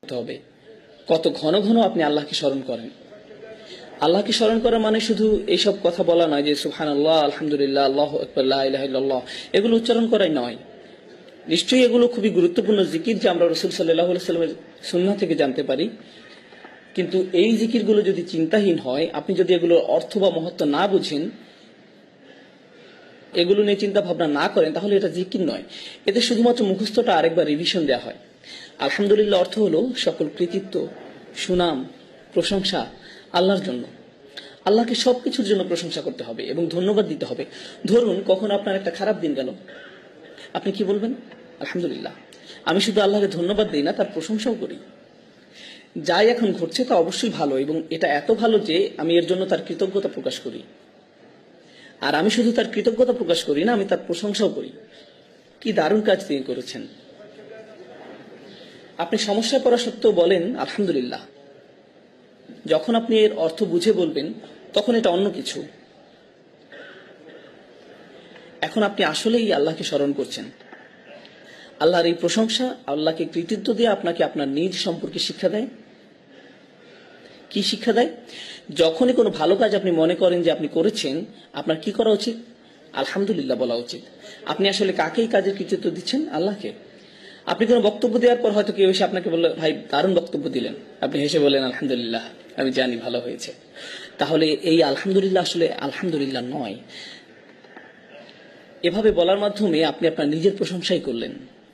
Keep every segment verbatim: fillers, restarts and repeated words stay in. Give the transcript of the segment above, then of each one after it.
হবে কত ঘন ঘন আপনি আল্লাহকে স্মরণ করেন। আল্লাহকে স্মরণ করা মানে শুধু এইসব কথা বলা নয় যে সুবহানাল্লাহ, আলহামদুলিল্লাহ, আল্লাহু আকবার, লা ইলাহা ইল্লাল্লাহ, এগুলো উচ্চারণ করাই নয়। নিশ্চয়ই এগুলো খুবই গুরুত্বপূর্ণ জিকির, যে আমরা রাসূল সাল্লাল্লাহু আলাইহি ওয়াসাল্লামের সুন্নাহ থেকে জানতে পারি। কিন্তু এই জিকিরগুলো যদি চিন্তাহীন হয়, আপনি যদি এগুলোর অর্থ বা মহত্ব না বুঝেন, এগুলো নিয়ে চিন্তা ভাবনা না করেন, তাহলে এটা জিকির নয়। এতে শুধুমাত্র মুখস্থটা আরেকবার রিভিশন দেওয়া হয়। আলহামদুলিল্লাহ অর্থ হলো সকল কৃতিত্ব, সুনাম, প্রশংসা আল্লাহর জন্য। আল্লাহকে সবকিছুর জন্য প্রশংসা করতে হবে এবং ধন্যবাদ দিতে হবে। ধরুন কখনো আপনার একটা খারাপ দিন গেল, আপনি কি বলবেন? আলহামদুলিল্লাহ। আমি শুধু আল্লাহকে ধন্যবাদ দিই না, তার প্রশংসাও করি। যাই এখন ঘটছে তা অবশ্যই ভালো, এবং এটা এত ভালো যে আমি এর জন্য তার কৃতজ্ঞতা প্রকাশ করি। আর আমি শুধু তার কৃতজ্ঞতা প্রকাশ করি না, আমি তার প্রশংসাও করি। কি দারুণ কাজ তিনি করেছেন। আপনি সমস্যায় পড়া সত্ত্বেও বলেন আলহামদুলিল্লাহ। যখন আপনি এর অর্থ বুঝে বলবেন, তখন এটা অন্য কিছু। এখন আপনি আসলেই আল্লাহকে স্মরণ করছেন। আল্লাহর এই প্রশংসা, আল্লাহকে কৃতিত্ব দিয়ে আপনাকে আপনার নিজ সম্পর্কে শিক্ষা দেয়। কি শিক্ষা দেয়? যখনই কোনো ভালো কাজ আপনি মনে করেন যে আপনি করেছেন, আপনার কি করা উচিত? আলহামদুলিল্লাহ বলা উচিত। আপনি আসলে কাকে এই কাজের কৃতিত্ব দিচ্ছেন? আল্লাহকে। আপনি কোনো বক্তব্য দেওয়ার পর হয়তো কেউ এসে আপনাকে বলল, ভাই দারুণ বক্তব্য দিলেন, আপনি হেসে বলেন আলহামদুলিল্লাহ, আমি জানি ভালো হয়েছে। তাহলে এই আলহামদুলিল্লাহ আসলে আলহামদুলিল্লাহ নয়। এভাবে বলার মাধ্যমে আপনি আপনার নিজের প্রশংসাই করলেন।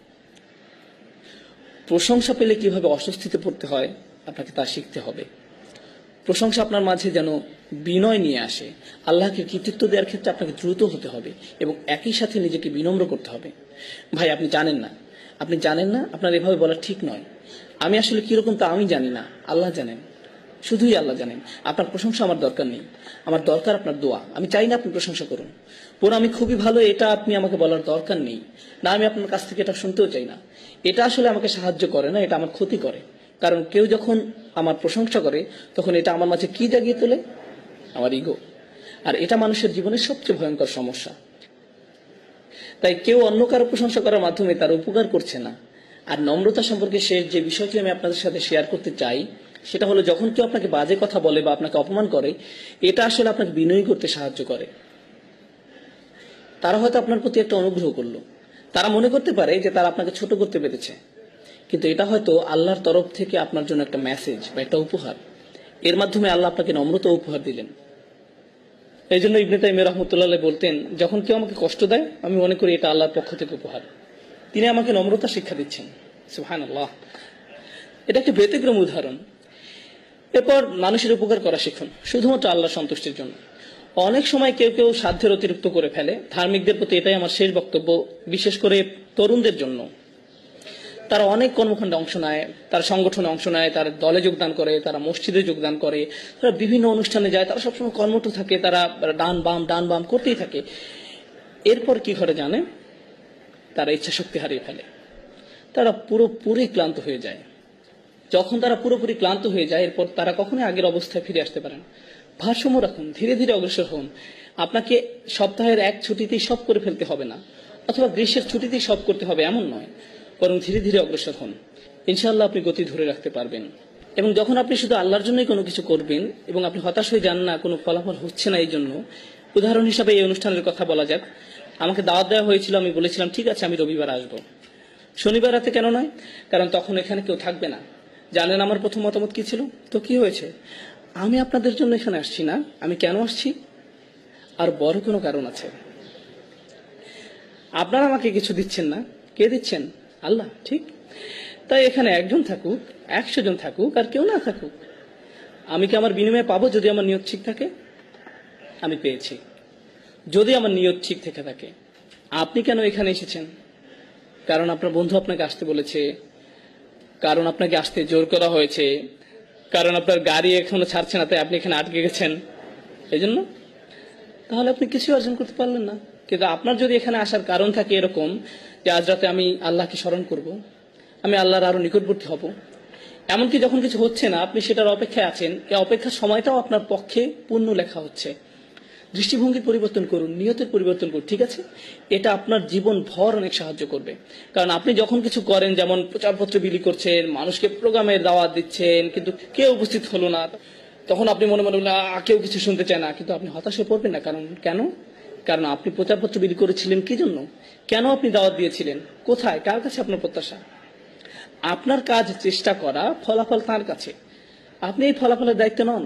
প্রশংসা পেলে কিভাবে অস্বস্তিতে পড়তে হয় আপনাকে তা শিখতে হবে। প্রশংসা আপনার মাঝে যেন বিনয় নিয়ে আসে। আল্লাহকে কৃতিত্ব দেওয়ার ক্ষেত্রে আপনাকে দ্রুত হতে হবে এবং একই সাথে নিজেকে বিনম্র করতে হবে। ভাই আপনি জানেন না, আপনি জানেন না, আপনার এভাবে বলা ঠিক নয়। আমি আসলে কিরকম তা আমি জানি না, আল্লাহ জানেন, শুধুই আল্লাহ জানেন। আপনার প্রশংসা আমার দরকার নেই, আমার দরকার আপনার দোয়া। আমি চাই না আপনি প্রশংসা করুন। পুরো আমি খুবই ভালো এটা আপনি আমাকে বলার দরকার নেই, না আমি আপনার কাছ থেকে এটা শুনতেও চাই না। এটা আসলে আমাকে সাহায্য করে না, এটা আমার ক্ষতি করে। কারণ কেউ যখন আমার প্রশংসা করে, তখন এটা আমার মাঝে কি জাগিয়ে তোলে? আমার ইগো। আর এটা মানুষের জীবনের সবচেয়ে ভয়ঙ্কর সমস্যা। তাই কেউ অন্য কারো প্রশংসা করার মাধ্যমে তার উপকার করছে না। আর নম্রতা সম্পর্কে শেষ যে বিষয়টি আমি আপনাদের সাথে শেয়ার করতে চাই, সেটা হলো যখন কেউ আপনাকে বাজে কথা বলে বা আপনাকে অপমান করে, এটা আসলে আপনাকে বিনয়ী করতে সাহায্য করে। তারা হয়তো আপনার প্রতি একটা অনুগ্রহ করলো, তারা মনে করতে পারে যে তারা আপনাকে ছোট করতে পেরেছে, কিন্তু এটা হয়তো আল্লাহর তরফ থেকে আপনার জন্য একটা মেসেজ বা একটা উপহার। এর মাধ্যমে আল্লাহ আপনাকে নম্রতা উপহার দিলেন। এই জন্য ইবনে তাইমিয়া রাহমাতুল্লাহ আলাইহি বলতেন, যখন কেউ আমাকে কষ্ট দেয়, আমি মনে করি এটা আল্লাহর পক্ষ থেকে উপহার। তিনি আমাকে নম্রতা শিক্ষা দিচ্ছেন। সুবহানাল্লাহ। এটা একটা ব্যতিক্রম উদাহরণ। এরপর মানুষের উপকার করা শিখুন, শুধুমাত্র আল্লাহর সন্তুষ্টির জন্য। অনেক সময় কেউ কেউ সাধ্যের অতিরিক্ত করে ফেলে। ধার্মিকদের প্রতি এটাই আমার শেষ বক্তব্য, বিশেষ করে তরুণদের জন্য। তারা অনেক কর্মকাণ্ডে অংশ নেয়, তারা সংগঠনে অংশ নেয়, তারা দলে যোগদান করে, তারা মসজিদে যোগদান করে, তারা বিভিন্ন অনুষ্ঠানে যায়, তারা সবসময় কর্মঠ থাকে, তারা ডান বাম ডান বাম করতেই থাকে। এরপর কি ঘটে জানে? তারা ইচ্ছা শক্তি হারিয়ে ফেলে, তারা পুরোপুরি ক্লান্ত হয়ে যায়। যখন তারা পুরোপুরি ক্লান্ত হয়ে যায়, এরপর তারা কখনোই আগের অবস্থায় ফিরে আসতে পারেন। ভারসাম্য রাখুন, ধীরে ধীরে অগ্রসর হন। আপনাকে সপ্তাহের এক ছুটিতেই সব করে ফেলতে হবে না, অথবা গ্রীষ্মের ছুটিতেই সব করতে হবে এমন নয়, বরং ধীরে ধীরে অগ্রসর হন। ইনশাআল্লাহ আপনি গতি ধরে রাখতে পারবেন। এবং যখন আপনি শুধু আল্লাহর জন্যই কোনো কিছু করবেন এবং আপনি হতাশ হয়ে যান না, কোনো ফলাফল হচ্ছে না, এই জন্য উদাহরণ হিসাবে এই অনুষ্ঠানের কথা বলা যাক। আমাকে দাওয়াত দেওয়া হয়েছিল, আমি বলেছিলাম ঠিক আছে আমি রবিবার আসবো। শনিবার রাতে কেন নয়? কারণ তখন এখানে কেউ থাকবে না। জানেন আমার প্রথম মতামত কি ছিল? তো কি হয়েছে? আমি আপনাদের জন্য এখানে আসছি না, আমি কেন আসছি? আর বড় কোনো কারণ আছে। আপনারা আমাকে কিছু দিচ্ছেন না, কে দিচ্ছেন? আল্লাহ। ঠিক তাই এখানে একজন থাকুক, একশো জন থাকুক, আর কেউ না থাকুক, আমি কি আমার বিনিময়ে পাবো? যদি আমার নিয়ত ঠিক থাকে, আমি পেয়েছি। যদি আমার নিয়ত ঠিক থেকে থাকে। আপনি কেন এখানে এসেছেন? কারণ আপনার বন্ধু আপনাকে আসতে বলেছে, কারণ আপনাকে আসতে জোর করা হয়েছে, কারণ আপনার গাড়ি এখনো ছাড়ছে না, তাই আপনি এখানে আটকে গেছেন, এই জন্য? তাহলে আপনি কিছু অর্জন করতে পারলেন না। কিন্তু আপনার যদি এখানে আসার কারণ থাকে এরকম যে আজ রাতে আমি আল্লাহকে স্মরণ করব, আমি আল্লাহর আরো নিকটবর্তী হব, এমনকি যখন কিছু হচ্ছে না আপনি সেটার অপেক্ষায় আছেন, এই অপেক্ষার সময়টাও আপনার পক্ষে পুণ্য লেখা হচ্ছে। দৃষ্টিভঙ্গির পরিবর্তন করুন, নিয়তের পরিবর্তন করুন, ঠিক আছে? এটা আপনার জীবন ভর অনেক সাহায্য করবে। কারণ আপনি যখন কিছু করেন, যেমন প্রচারপত্র বিলি করছেন, মানুষকে প্রোগ্রামের দাওয়াত দিচ্ছেন, কিন্তু কেউ উপস্থিত হলো না, তখন আপনি মনে মনে বললেন আহ, কেউ কিছু শুনতে চায় না, কিন্তু আপনি হতাশ হয়ে পড়বেন না। কারণ কেন? কারণ আপনি প্রচারপত্র বিলি করেছিলেন কি জন্য? কেন আপনি দাওয়াত দিয়েছিলেন? কোথায়, কার কাছে আপনার প্রত্যাশা? আপনার কাজ চেষ্টা করা, ফলাফল তার কাছে। আপনি এই ফলাফলের দায়িত্ব নন।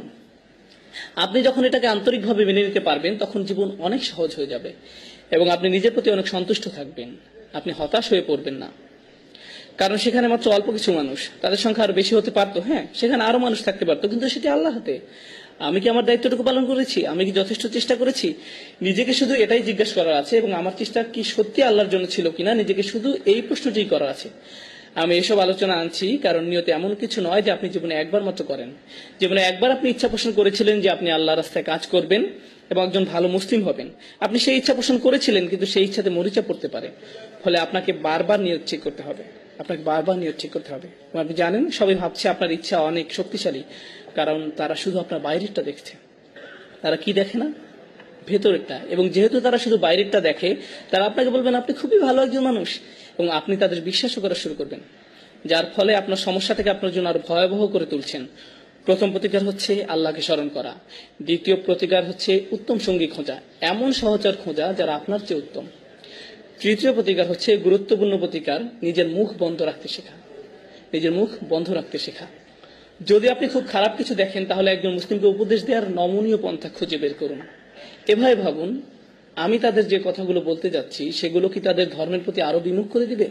আপনি যখন এটাকে আন্তরিকভাবে মেনে নিতে পারবেন, তখন জীবন অনেক সহজ হয়ে যাবে এবং আপনি নিজের প্রতি অনেক সন্তুষ্ট থাকবেন। আপনি হতাশ হয়ে পড়বেন না। কারণ সেখানে মাত্র অল্প কিছু মানুষ, তাদের সংখ্যা আরো বেশি হতে পারতো, হ্যাঁ, সেখানে আরো মানুষ থাকতে পারতো, কিন্তু সেটি আল্লাহ হাতে। আমি কি আমার দায়িত্বটুকু পালন করেছি? আমি কি যথেষ্ট চেষ্টা করেছি? নিজেকে শুধু এটাই জিজ্ঞাসা করার আছে, এবং আমার চেষ্টা কি সত্যি আল্লাহর জন্য ছিল কিনা, নিজেকে শুধু এই প্রশ্নটি করার আছে। আমি এসব আলোচনা আনছি কারণ নিয়তে এমন কিছু নয় যে আপনি জীবনে একবার মাত্র করেন। জীবনে একবার আপনি ইচ্ছা পোষণ করেছিলেন যে আপনি আল্লাহ রাস্তায় কাজ করবেন এবং একজন ভালো মুসলিম হবেন। আপনি সেই ইচ্ছা পোষণ করেছিলেন, কিন্তু সেই ইচ্ছাতে মরিচা পড়তে পারে। ফলে আপনাকে বারবার নিয়ত ঠিক করতে হবে, আপনাকে বারবার নিয়ত ঠিক করতে হবে। আপনি জানেন, সবাই ভাবছে আপনার ইচ্ছা অনেক শক্তিশালী, কারণ তারা শুধু আপনার বাইরেরটা দেখছে। তারা কি দেখে না? ভেতরেরটা। এবং যেহেতু তারা শুধু বাইরেরটা দেখে, তারা আপনাকে বলবেন আপনি খুবই ভালো একজন মানুষ, এবং আপনি তাদের বিশ্বাসও করা শুরু করবেন, যার ফলে আপনার সমস্যা থেকে আপনার জন্য আরো ভয়াবহ করে তুলছেন। প্রথম প্রতিকার হচ্ছে আল্লাহকে স্মরণ করা। দ্বিতীয় প্রতিকার হচ্ছে উত্তম সঙ্গী খোঁজা, এমন সহচর খোঁজা যারা আপনার চেয়ে উত্তম। তৃতীয় প্রতিকার হচ্ছে গুরুত্বপূর্ণ প্রতিকার, নিজের মুখ বন্ধ রাখতে শেখা। নিজের মুখ বন্ধ রাখতে শেখা। যদি আপনি খুব খারাপ কিছু দেখেন, তাহলে একজন মুসলিমকে উপদেশ দেওয়ার নমনীয় পন্থা খুঁজে বের করুন। এভাবে ভাবুন, আমি তাদের যে কথাগুলো বলতে যাচ্ছি সেগুলো কি তাদের ধর্মের প্রতি আরো বিমুখ করে দিবে?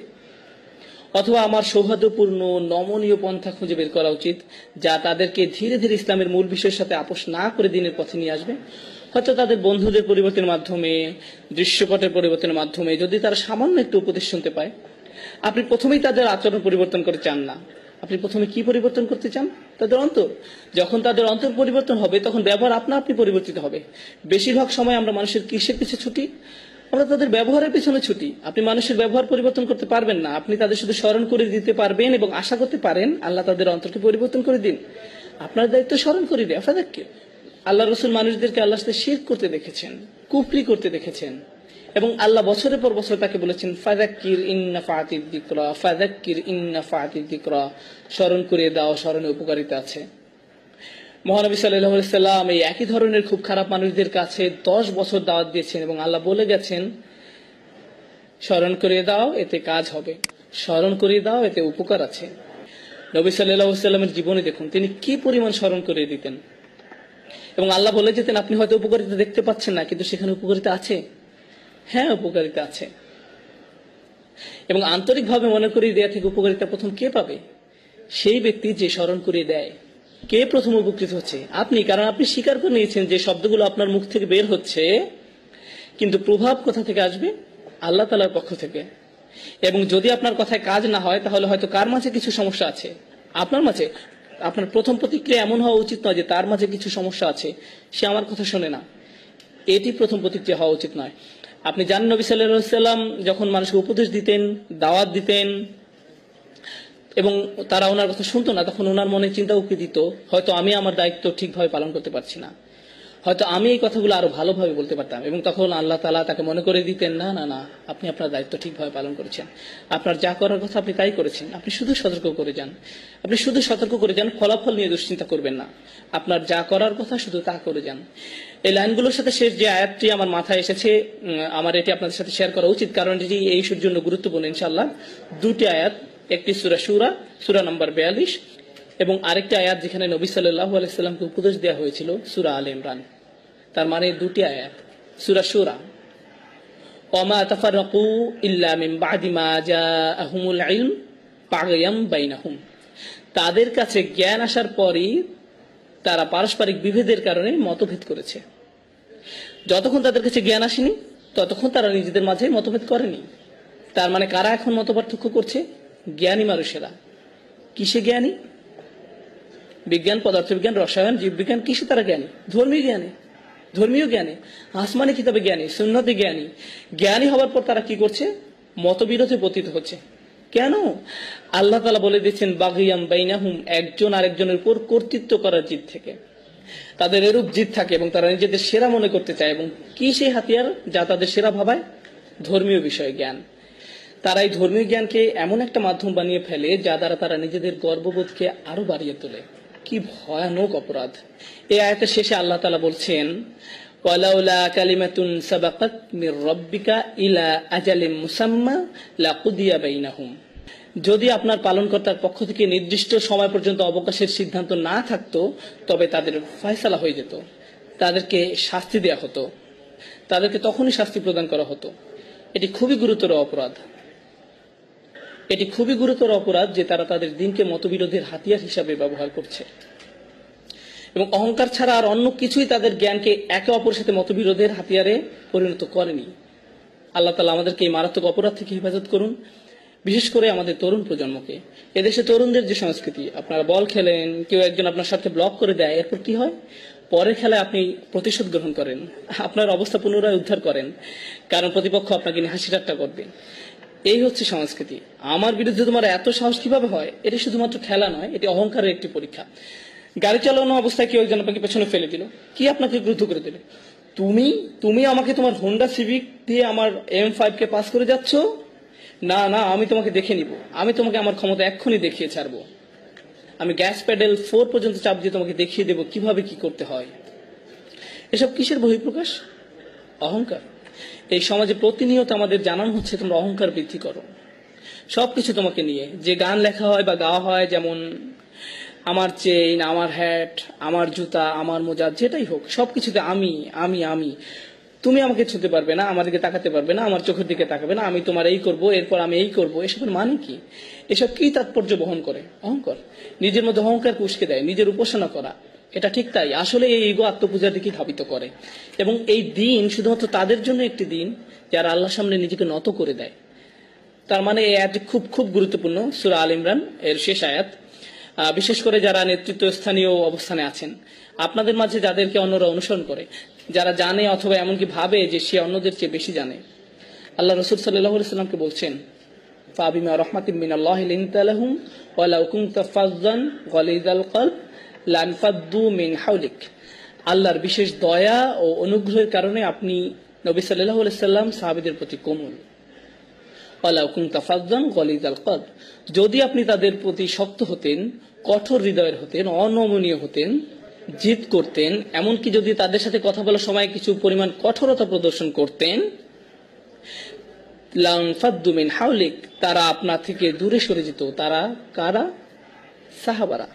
অথবা আমার সৌহার্দ্যপূর্ণ নমনীয় পন্থা খুঁজে বের করা উচিত, যা তাদেরকে ধীরে ধীরে ইসলামের মূল বিষয়ের সাথে আপোষ না করে দিনের পথে নিয়ে আসবে। হয়তো তাদের বন্ধুদের পরিবর্তনের মাধ্যমে, দৃশ্যপটের পরিবর্তনের মাধ্যমে, যদি তারা সামান্য একটু উপদেশ শুনতে পায়। আপনি প্রথমেই তাদের আচরণ পরিবর্তন করে চান না। আপনি প্রথমে কি পরিবর্তন করতে চান? তাদের অন্তর। যখন তাদের অন্তর পরিবর্তন হবে, তখন ব্যবহার আপনা আপনি পরিবর্তিত হবে। বেশিরভাগ সময় আমরা মানুষের কিসের পিছে ছুটি? আমরা তাদের ব্যবহারের পিছনে ছুটি। আপনি মানুষের ব্যবহার পরিবর্তন করতে পারবেন না, আপনি তাদের শুধু স্মরণ করে দিতে পারবেন এবং আশা করতে পারেন আল্লাহ তাদের অন্তরকে পরিবর্তন করে দিন। আপনার দায়িত্ব স্মরণ করে দেয়। আপনাদেরকে আল্লাহ রসুল মানুষদেরকে আল্লাহর সাথে শিরক করতে দেখেছেন, কুফরি করতে দেখেছেন, এবং আল্লাহ বছরের পর বছর তাকে বলেছেন ফাযাক্কির ইন্নাফাতিদ যিকরা, ফাযাক্কির ইন্নাফাতিদ যিকরা, স্মরণ করিয়ে দাও, স্মরণে উপকারিতা আছে। মহানবী সাল্লাল্লাহু আলাইহি সাল্লাম এই একই ধরনের খুব খারাপ মানুষদের কাছে দশ বছর দাওয়াত দিয়েছেন এবং আল্লাহ বলে গেছেন স্মরণ করিয়ে দাও, এতে কাজ হবে, স্মরণ করিয়ে দাও, এতে উপকার আছে। নবী সাল্লাল্লাহু আলাইহি সাল্লামের জীবনে দেখুন তিনি কি পরিমাণ স্মরণ করিয়ে দিতেন, এবং আল্লাহ বলে যেতেন আপনি হয়তো উপকারিতা দেখতে পাচ্ছেন না, কিন্তু সেখানে উপকারিতা আছে। হ্যাঁ, উপকারিতা আছে। এবং আন্তরিকভাবে মনে করিয়ে দেয়া থেকে উপকারিতা প্রথম কে পাবে? সেই ব্যক্তি যে স্মরণ করিয়ে দেয়। কে প্রথম উপকৃত হচ্ছে? আপনি, কারণ আপনি স্বীকার করে নিয়েছেন যে শব্দগুলো আপনার মুখ থেকে বের হচ্ছে, কিন্তু প্রভাব কোথা থেকে আসবে? আল্লাহ তাআলার পক্ষ থেকে। এবং যদি আপনার কথায় কাজ না হয়, তাহলে হয়তো কার মাঝে কিছু সমস্যা আছে, আপনার মাঝে। আপনার প্রথম প্রতিক্রিয়া এমন হওয়া উচিত নয় যে তার মাঝে কিছু সমস্যা আছে, সে আমার কথা শোনে না। এটি প্রথম প্রতিক্রিয়া হওয়া উচিত নয়। আপনি জানেন নবী সাল্লাল্লাহু আলাইহি সাল্লাম যখন মানুষকে উপদেশ দিতেন, দাওয়াত দিতেন, এবং তারা ওনার কথা শুনতো না, তখন ওনার মনে চিন্তা উকি দিত হয়তো আমি আমার দায়িত্ব ঠিকভাবে পালন করতে পারছি না, হয়তো আমি এই কথাগুলো আরো ভালোভাবে বলতে পারতাম। এবং তখন আল্লাহ তাআলা তাকে মনে করে দিতেন না না না আপনি আপনার দায়িত্ব ঠিকভাবে পালন করেছেন, আপনার যা করার কথা আপনি তাই করেছেন, আপনি শুধু সতর্ক করে যান, আপনি শুধু সতর্ক করে যান, ফলাফল নিয়ে দুশ্চিন্তা করবেন না, আপনার যা করার কথা শুধু তা করে যান। এই লাইনগুলোর সাথে শেষ যে আয়াতটি আমার মাথায় এসেছে, আমার এটি আপনাদের সাথে শেয়ার করা উচিত, কারণ এটি এই ইস্যুর জন্য গুরুত্বপূর্ণ। ইনশাআল্লাহ দুটি আয়াত, একটি সূরা সূরা সূরা নম্বর বিয়াল্লিশ, এবং আরেকটি আয়াত যেখানে নবী সাল্লাল্লাহু আলাইহি সাল্লামকে উপদেশ দেওয়া হয়েছিল, সূরা আলে ইমরান। তার মানে দুটি আয়াত, সূরা সূরা, ওয়ামা তাফারাকু ইল্লা মিন বাদি মা জাআহুমুল ইলম বাগয়াম বাইনাহুম। তাদের কাছে জ্ঞান আসার পরই তারা পারস্পরিক বিভেদের কারণে মতভেদ করেছে। যতক্ষণ তাদের কাছে জ্ঞান আসেনি, ততক্ষণ তারা নিজেদের মাঝে মতভেদ করেনি। তার মানে কারা এখন মত পার্থক্য করছে? জ্ঞানী মানুষেরা। কিসে জ্ঞানী? বিজ্ঞান, পদার্থবিজ্ঞান, রসায়ন, জীববিজ্ঞান। কিসে তারা জ্ঞানী? ধর্মীয় জ্ঞানে, ধর্মীয় জ্ঞানে, আসমানি কিতাবে জ্ঞানী, সুন্নতে জ্ঞানী। জ্ঞানী হওয়ার পর তারা কি করছে? মতবিরোধে পতিত হচ্ছে। কেন? আল্লাহ তাআলা বলে দিচ্ছেন বাগিয়াম বাইনাহুম, একজন আরেকজনের উপর কর্তৃত্ব করার জিদ থেকে। তাদের এরূপ জিদ থাকে এবং তারা নিজেদের সেরা মনে করতে চায়। এবং কি সেই হাতিয়ার যা তাদের সেরা ভাবায়? ধর্মীয় বিষয় জ্ঞান। তারা এই ধর্মীয় জ্ঞানকে এমন একটা মাধ্যম বানিয়ে ফেলে যা দ্বারা তারা নিজেদের গর্ববোধকে আরো বাড়িয়ে তোলে। কি ভয়ানক অপরাধ! এই আয়াতের শেষে আল্লাহ তাআলা বলছেন, ওয়ালাউলা কালিমাতুন সাবাকাত মির রাব্বিকা ইলা আজালিম মুসাম্মা লাকুদিয়া বাইনাহুম। যদি আপনার পালনকর্তার পক্ষ থেকে নির্দিষ্ট সময় পর্যন্ত অবকাশের সিদ্ধান্ত না থাকতো তবে তাদের ফয়সালা হয়ে যেত, তাদেরকে শাস্তি দেয়া হতো, তাদেরকে তখনই শাস্তি প্রদান করা হতো। এটি খুবই গুরুতর অপরাধ। এটি খুবই গুরুতর অপরাধ যে তারা তাদের দিনকে মতবিরোধের হাতিয়ার হিসাবে ব্যবহার করছে এবং অহংকার ছাড়া আর অন্য কিছুই তাদের জ্ঞানকে একে অপরের সাথে মতবিরোধের হাতিয়ারে পরিণত করেনি। আল্লাহ তাআলা আমাদেরকে এই মারাত্মক অপরাধ থেকে হেফাজত করুন, বিশেষ করে আমাদের তরুণ প্রজন্মকে। এদেশে তরুণদের যে সংস্কৃতি, আপনারা বল খেলেন, কেউ একজন আপনার সাথে ব্লক করে দেয়, এরপর কি হয়? পরের খেলায় আপনি প্রতিশোধ গ্রহণ করেন, আপনার অবস্থা পুনরায় উদ্ধার করেন, কারণ প্রতিপক্ষ আপনাকে নিয়ে হাসি ঠাট্টা করবে। এই হচ্ছে সংস্কৃতি। আমার বিরুদ্ধে তোমার এত সাহস কিভাবে হয়? এটি শুধুমাত্র খেলা নয়, এটি অহংকারের একটি পরীক্ষা। গাড়ি চালানো অবস্থায় কেউ একজন আপনাকে পেছনে ফেলে দিল, কি আপনাকে ক্রুদ্ধ করে দিল? তুমি তুমি আমাকে তোমার হোন্ডা সিভিক দিয়ে আমার এম ফাইভ কে পাস করে যাচ্ছ? না না, আমি তোমাকে দেখে নিব, আমি তোমাকে আমার ক্ষমতা এক্ষুনি দেখিয়ে ছাড়বো, আমি গ্যাস প্যাডেল ফোর পর্যন্ত চাপ দিয়ে তোমাকে দেখিয়ে দেব কিভাবে কি করতে হয়। এসব কিসের বহিঃপ্রকাশ? অহংকার। এই সমাজে প্রতিনিয়ত আমাদের জানানো হচ্ছে তোমরা অহংকার বৃদ্ধি করো। সবকিছু তোমাকে নিয়ে, যে গান লেখা হয় বা গাওয়া হয়, যেমন আমার চেইন, আমার হ্যাট, আমার জুতা, আমার মোজা, যেটাই হোক, সবকিছুতে আমি আমি আমি। তুমি আমাকে ছুঁতে পারবে না, আমার দিকে তাকাতে পারবে না, আমার চোখের দিকে তাকাবে না, আমি তোমার এই করব, এরপর আমি এই করব। এসবের মানে কি? এসব কি তাৎপর্য বহন করে? অহংকার। নিজের মধ্যে অহংকার উস্কে দেয়, নিজের উপাসনা করা। এটা ঠিক তাই, আসলে এই ইগো আত্মপূজার দিকে ধাবিত করে। এবং এই দিন শুধুমাত্র তাদের জন্য একটি দিন যারা আল্লাহর সামনে নিজেকে নত করে দেয়। তার মানে এই আয়াতটি খুব খুব গুরুত্বপূর্ণ। সূরা আল ইমরান এর শেষ আয়াত। বিশেষ করে যারা নেতৃত্ব স্থানীয় অবস্থানে আছেন, আপনাদের মাঝে যাদেরকে অন্যরা অনুসরণ করে, যারা জানে অথবা এমনকি ভাবে যে সে অন্যদের চেয়ে বেশি জানে, আল্লাহ রাসূল সাল্লাল্লাহু আলাইহি সাল্লামকে বলছেন, ফাবিমা রাহমাতিম মিনাল্লাহি লিনতা লাহুম ওয়া লাউ কুনতা ফাযযান গালিযাল কলব লানফাদ্দু মিন হাওলিক। আল্লাহর বিশেষ দয়া ও অনুগ্রহের কারণে আপনি নবী সাল্লাল্লাহু আলাইহি সাল্লাম সাহাবীদের প্রতি কোমল। ওয়া লাউ কুনতা ফাযযান গালিযাল কলব, যদি আপনি তাদের প্রতি শক্ত হতেন, কঠোর হৃদয়ের হতেন, অনমনীয় হতেন, জিদ করতেন, এমনকি যদি তাদের সাথে কথা বলার সময় কিছু পরিমাণ কঠোরতা প্রদর্শন করতেন, লানফাদ্দু মিন হাওলিক, তারা আপনা থেকে দূরে সরে যেত। তারা কারা? সাহাবারা।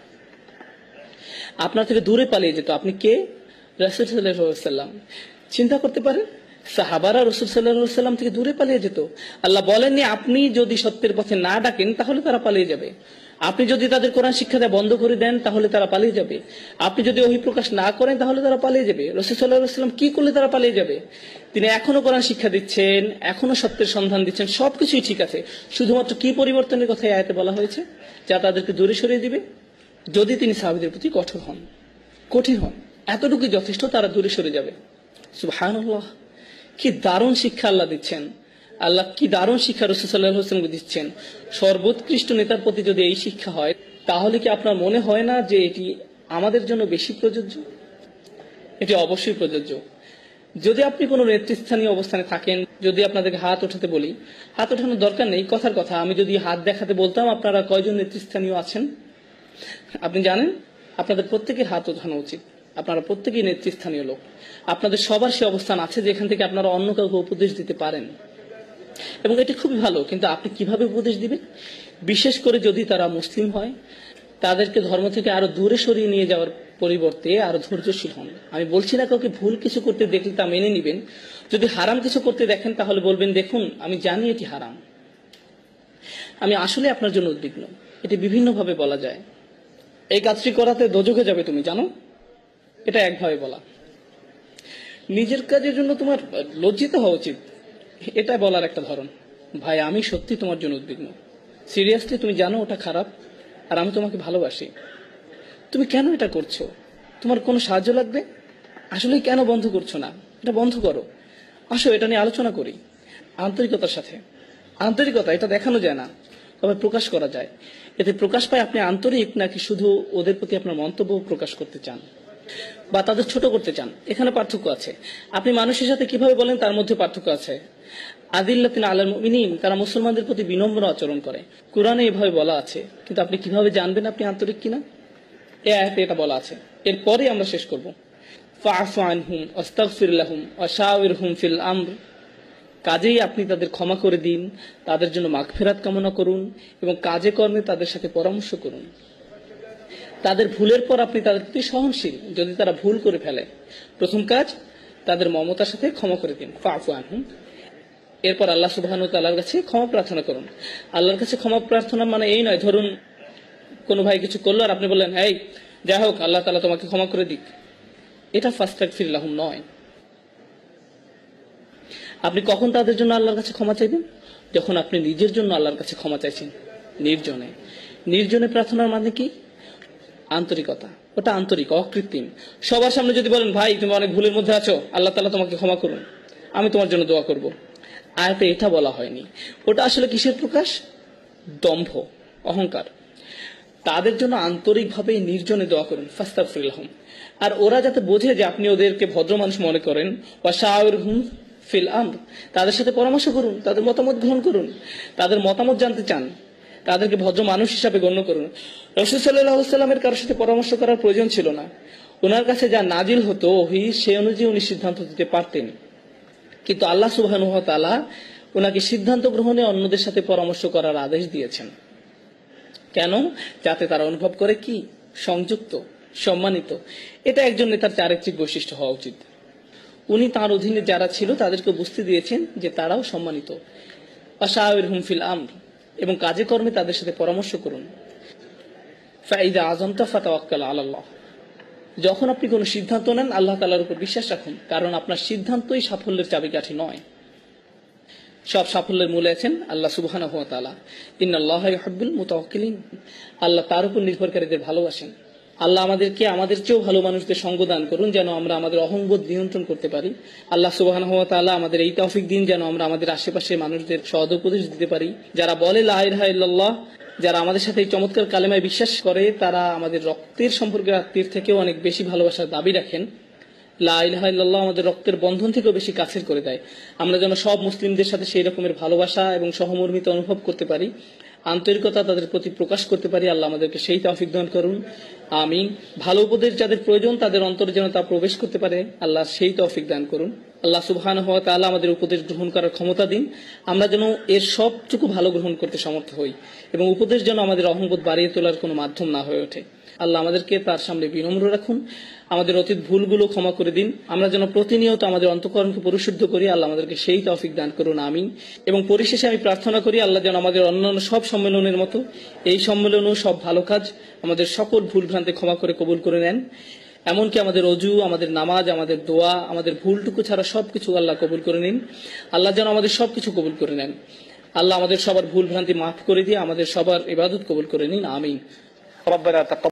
আপনার থেকে দূরে পালিয়ে যেত। আপনি কে? রাসূল সাল্লাল্লাহু আলাইহি ওয়াসাল্লাম। চিন্তা করতে পারেন, সাহাবারা রাসূল সাল্লাল্লাহু আলাইহি ওয়াসাল্লাম থেকে দূরে পালিয়ে যেত। আল্লাহ বলেননি আপনি যদি সত্যের পথে না ডাকেন তাহলে তারা পালিয়ে যাবে, আপনি যদি তাদের কোরআন শিক্ষা দেওয়া বন্ধ করে দেন তাহলে তারা পালিয়ে যাবে, আপনি যদি ওহী প্রকাশ না করেন তাহলে তারা পালিয়ে যাবে। রাসূল সাল্লাল্লাহু আলাইহি ওয়াসাল্লাম কি করলে তারা পালিয়ে যাবে? তিনি এখনো কোরআন শিক্ষা দিচ্ছেন, এখনো সত্যের সন্ধান দিচ্ছেন, সবকিছুই ঠিক আছে। শুধুমাত্র কি পরিবর্তনের কথা এই আয়াতে বলা হয়েছে? যা তাদেরকে দূরে সরিয়ে দিবে। যদি তিনি সাহাবীদের প্রতি কঠোর হন, কঠিন হন, এতটুকুই যথেষ্ট, তারা দূরে সরে যাবে। সুবহানাল্লাহ, কি দারুণ শিক্ষা আল্লাহ দিচ্ছেন। আল্লাহ কি দারুণ শিক্ষা রাসূল সাল্লাল্লাহু আলাইহি ওয়াসাল্লামকে দিচ্ছেন। সর্বোৎকৃষ্ট নেতার প্রতি যদি এই শিক্ষা হয়, তাহলে কি আপনার মনে হয় না যে এটি আমাদের জন্য বেশি প্রযোজ্য? এটি অবশ্যই প্রযোজ্য। যদি আপনি কোনো নেতৃস্থানীয় অবস্থানে থাকেন, যদি আপনাদেরকে হাত ওঠাতে বলি, হাত ওঠানোর দরকার নেই, কথার কথা, আমি যদি হাত দেখাতে বলতাম আপনারা কয়জন নেতৃস্থানীয় আছেন আপনি জানেন? আপনাদের প্রত্যেকের হাত ওঠানো উচিত। আপনারা প্রত্যেকেই নেতৃস্থানীয় লোক। আপনাদের সবার সে অবস্থান আছে যেখান থেকে আপনারা অন্য কাউকে উপদেশ দিতে পারেন, এবং এটি খুবই ভালো। কিন্তু আপনি কিভাবে উপদেশ দিবেন? বিশেষ করে যদি তারা মুসলিম হয়, তাদেরকে ধর্ম থেকে আরো দূরে সরিয়ে নিয়ে যাওয়ার পরিবর্তে আরো ধৈর্যশীল হন। আমি বলছি না কাউকে ভুল কিছু করতে দেখলে তা মেনে নিবেন। যদি হারাম কিছু করতে দেখেন তাহলে বলবেন, দেখুন আমি জানি এটি হারাম, আমি আসলে আপনার জন্য উদ্বিগ্ন। এটি বিভিন্নভাবে বলা যায়। এই কাজটি করাতে দোজখে যাবে তুমি জানো, এটা একভাবে বলা। নিজের কাজের জন্য তোমার লজ্জিত হওয়া উচিত, এটা বলার একটা ধরন। ভাই আমি সত্যি তোমার জন্য উদ্বিগ্ন, সিরিয়াসলি তুমি জানো ওটা খারাপ, আর আমি তোমাকে ভালোবাসি, তুমি কেন এটা করছো? তোমার কোনো সাহায্য লাগবে? আসলে কেন বন্ধ করছো না? এটা বন্ধ করো, আসো এটা নিয়ে আলোচনা করি আন্তরিকতার সাথে। আন্তরিকতা এটা দেখানো যায় না, তবে প্রকাশ করা যায়। এতে প্রকাশ পায় আপনি আন্তরিক নাকি শুধু ওদের প্রতি আপনার মন্তব্য প্রকাশ করতে চান। বা তাদের ছোট করতে চান, এখানে পার্থক্য আছে। আপনি মানুষের সাথে কিভাবে বলেন তার মধ্যে পার্থক্য আছে। আদিল্লাতিন আলাল মুমিনিন, তারা মুসলমানদের প্রতি বিনম্র আচরণ করে, কোরআনে এভাবে বলা আছে। কিন্তু আপনি কিভাবে জানবেন আপনি আন্তরিক কিনা? এই আয়াতে এটা বলা আছে। এরপরে আমরা শেষ করব। ফাআফু আনহুম ওয়াস্তাগফির লাহুম ওয়াশাওিরহুম ফিল আমর, কাজেই আপনি তাদের ক্ষমা করে দিন, তাদের জন্য মাগফিরাত কামনা করুন এবং কাজে কর্মে তাদের সাথে পরামর্শ করুন। তাদের ভুলের পর আপনি তাদের প্রতি সহনশীল, যদি তারা ভুল করে ফেলে। প্রথম কাজ, তাদের মমতার সাথে ক্ষমা করে দিন, ফাআফু আনহুম। এরপর আল্লাহ সুবহানাহু ওয়া তাআলার কাছে ক্ষমা প্রার্থনা করুন। আল্লাহর কাছে ক্ষমা প্রার্থনা মানে এই নয়, ধরুন কোনো ভাই কিছু করলো আর আপনি বললেন, এই যাই হোক আল্লাহ তাআলা তোমাকে ক্ষমা করে দিক, এটা ফাস্তাগফির লাহুম নয়। আপনি কখন তাদের জন্য আল্লাহর কাছে ক্ষমা চাইবেন? যখন আপনি নিজের জন্য আল্লাহর কাছে ক্ষমা চাইছেন, নির্জনে। নির্জনে প্রার্থনার মানে কি? আন্তরিকতা, ওটা আন্তরিক, অকৃত্রিম। সবার সামনে যদি বলেন, ভাই তুমি অনেক ভুলের মধ্যে আছো, আল্লাহ তাআলা তোমাকে ক্ষমা করুন, আমি তোমার জন্য দোয়া করব, আয়াতে এটা বলা হয়নি। ওটা আসলে কিসের প্রকাশ? দম্ভ, অহংকার। তাদের জন্য আন্তরিকভাবে নির্জনে দোয়া করুন, ফাস্তাগফির লাহুম। আর ওরা যাতে বোঝে যে আপনি ওদেরকে ভদ্র মানুষ মনে করেন, ওয়াশাওিরহুম ফিল আমর, তাদের সাথে পরামর্শ করুন, তাদের মতামত গ্রহণ করুন, তাদের মতামত জানতে চান, তাদেরকে ভদ্র মানুষ হিসাবে গণ্য করুন। রাসূল সাল্লাল্লাহু আলাইহি ওয়াসাল্লামের কারোর সাথে পরামর্শ করার প্রয়োজন ছিল না। ওনার কাছে যা নাজিল হতো ওহী, সেই অনুযায়ী উনি সিদ্ধান্ত দিতে পারতেন। কিন্তু আল্লাহ সুবহানাহু ওয়া তাআলা ওনাকে সিদ্ধান্ত গ্রহণে অন্যদের সাথে পরামর্শ করার আদেশ দিয়েছেন। কেন? যাতে তারা অনুভব করে কি সংযুক্ত, সম্মানিত। এটা একজন নেতার চারিত্রিক বৈশিষ্ট্য হওয়া উচিত। উনি তার অধীনে যারা ছিল তাদেরকে বুঝতে দিয়েছেন যে তারাও সম্মানিত। ওয়াশাওিরহুম ফিল আমর, এবং কাজে কর্মে তাদের সাথে পরামর্শ করুন। ফাইদা আযামতা ফাতাওয়াক্কাল আলাল্লাহ, যখন আপনি কোনো সিদ্ধান্ত নেন আল্লাহ তাআলার উপর বিশ্বাস রাখুন, কারণ আপনার সিদ্ধান্তই সাফল্যের চাবিকাঠি নয়। সব সাফল্যের মূলে আছেন আল্লাহ সুবহানাহু ওয়া তাআলা। ইন্নাল্লাহা ইউহিব্বুল মুতাওয়াক্কিলিন, আল্লাহ তার উপর নির্ভরকারীদের ভালোবাসেন। আল্লাহ আমাদেরকে আমাদের চেয়েও ভালো মানুষদের সঙ্গ দান করুন, যেন আমরা আমাদের অহংবোধ নিয়ন্ত্রণ করতে পারি। আল্লাহ সুবহানাহু ওয়া তাআলা আমাদের এই তৌফিক দিন যেন আমরা আমাদের আশেপাশে মানুষদের সদ উপদেশ দিতে পারি। যারা বলে লা ইলাহা ইল্লাল্লাহ, যারা আমাদের সাথে এই চমৎকার কালেমায় বিশ্বাস করে, তারা আমাদের রক্তের সম্পর্কে আত্মীয়ের থেকেও অনেক বেশি ভালোবাসার দাবি রাখেন। লা ইলাহা ইল্লাল্লাহ আমাদের রক্তের বন্ধন থেকেও বেশি কাছের করে দেয়। আমরা যেন সব মুসলিমদের সাথে সেই রকমের ভালোবাসা এবং সহমর্মিতা অনুভব করতে পারি, আন্তরিকতা তাদের প্রতি প্রকাশ করতে পারি। আল্লাহ আমাদেরকে সেই তৌফিক দান করুন, আমিন। ভালো উপদেশ যাদের প্রয়োজন তাদের অন্তরে যেন তা প্রবেশ করতে পারে, আল্লাহ সেই তৌফিক দান করুন। আল্লাহ সুবহানাহু ওয়া তাআলা আমাদের উপদেশ গ্রহণ করার ক্ষমতা দিন, আমরা যেন এর সবটুকু ভালো গ্রহণ করতে সমর্থ হই, এবং উপদেশ যেন আমাদের অহংবোধ বাড়িয়ে তোলার কোনো মাধ্যম না হয়ে ওঠে। আল্লাহ আমাদেরকে তার সামনে বিনম্র রাখুন, আমাদের অতীত ভুলগুলো ক্ষমা করে দিন, আমরা যেন প্রতিনিয়ত আমাদের অন্তঃকরণকে পরিশুদ্ধ করি। আল্লাহ আমাদেরকে সেই তৌফিক দান করুন, আমিন। এবং পরিশেষে আমি প্রার্থনা করি আল্লাহ যেন আমাদের অন্যান্য সব সম্মেলনের মতো এই সম্মেলনেও সব ভালো কাজ, আমাদের সকল ভুল ভ্রান্তি ক্ষমা করে কবুল করে নেন। এমনকি আমাদের অজু, আমাদের নামাজ, আমাদের দোয়া, আমাদের ভুলটুকু ছাড়া সবকিছু আল্লাহ কবুল করে নিন। আল্লাহ যেন আমাদের সবকিছু কবুল করে নেন। আল্লাহ আমাদের সবার ভুল ভ্রান্তি মাফ করে দিয়ে আমাদের সবার ইবাদত কবুল করে নিন, আমিন।